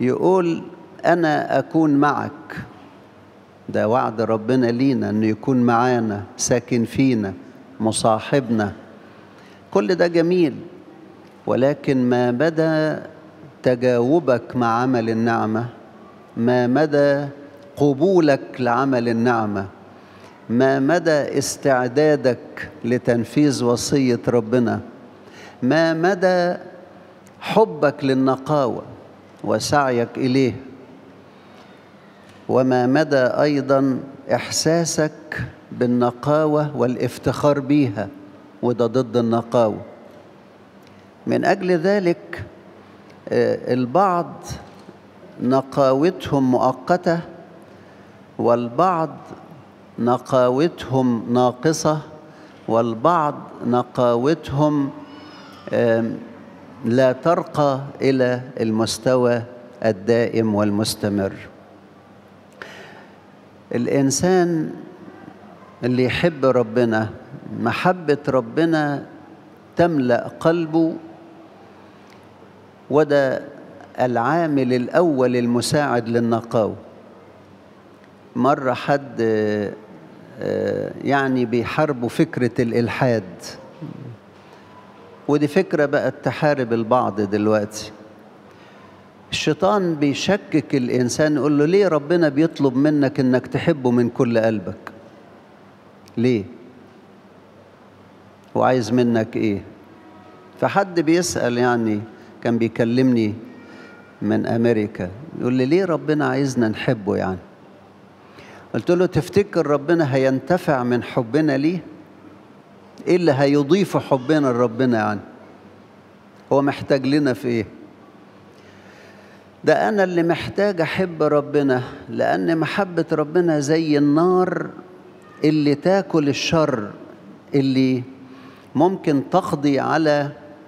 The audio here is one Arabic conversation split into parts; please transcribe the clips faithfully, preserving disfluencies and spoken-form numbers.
يقول أنا أكون معك. ده وعد ربنا لينا أنه يكون معانا، ساكن فينا، مصاحبنا. كل ده جميل، ولكن ما مدى تجاوبك مع عمل النعمة؟ ما مدى قبولك لعمل النعمة؟ ما مدى استعدادك لتنفيذ وصية ربنا؟ ما مدى حبك للنقاوة وسعيك إليه؟ وما مدى أيضا إحساسك بالنقاوة والافتخار بيها، وده ضد النقاوة. من أجل ذلك البعض نقاوتهم مؤقتة، والبعض نقاوتهم ناقصة، والبعض نقاوتهم لا ترقى إلى المستوى الدائم والمستمر. الإنسان اللي يحب ربنا، محبة ربنا تملأ قلبه، وده العامل الأول المساعد للنقاوة. مرة حد يعني بيحاربوا فكرة الإلحاد، ودي فكرة بقت تحارب البعض دلوقتي. الشيطان بيشكك الإنسان، يقول له ليه ربنا بيطلب منك إنك تحبه من كل قلبك؟ ليه؟ وعايز منك إيه؟ فحد بيسأل، يعني كان بيكلمني من أمريكا، يقول لي ليه ربنا عايزنا نحبه يعني؟ قلت له تفتكر ربنا هينتفع من حبنا ليه؟ إيه اللي هيضيف حبنا لربنا يعني؟ هو محتاج لنا في إيه؟ ده أنا اللي محتاج أحب ربنا، لأن محبة ربنا زي النار اللي تاكل الشر، اللي ممكن تقضي على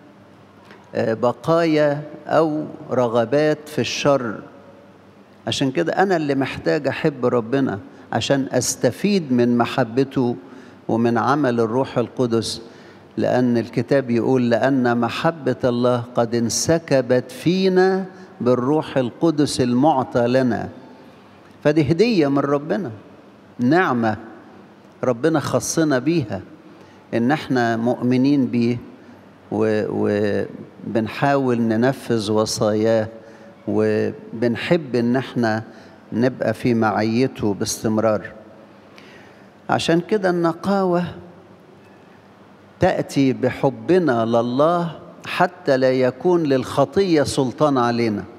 بقايا أو رغبات في الشر. عشان كده أنا اللي محتاج أحب ربنا عشان أستفيد من محبته ومن عمل الروح القدس، لأن الكتاب يقول لأن محبة الله قد انسكبت فينا بالروح القدس المعطى لنا. فدي هدية من ربنا، نعمة ربنا خصنا بيها، إن احنا مؤمنين بيه وبنحاول ننفذ وصاياه، وبنحب إن احنا نبقى في معيته باستمرار. عشان كده النقاوة تأتي بحبنا لله حتى لا يكون للخطية سلطان علينا.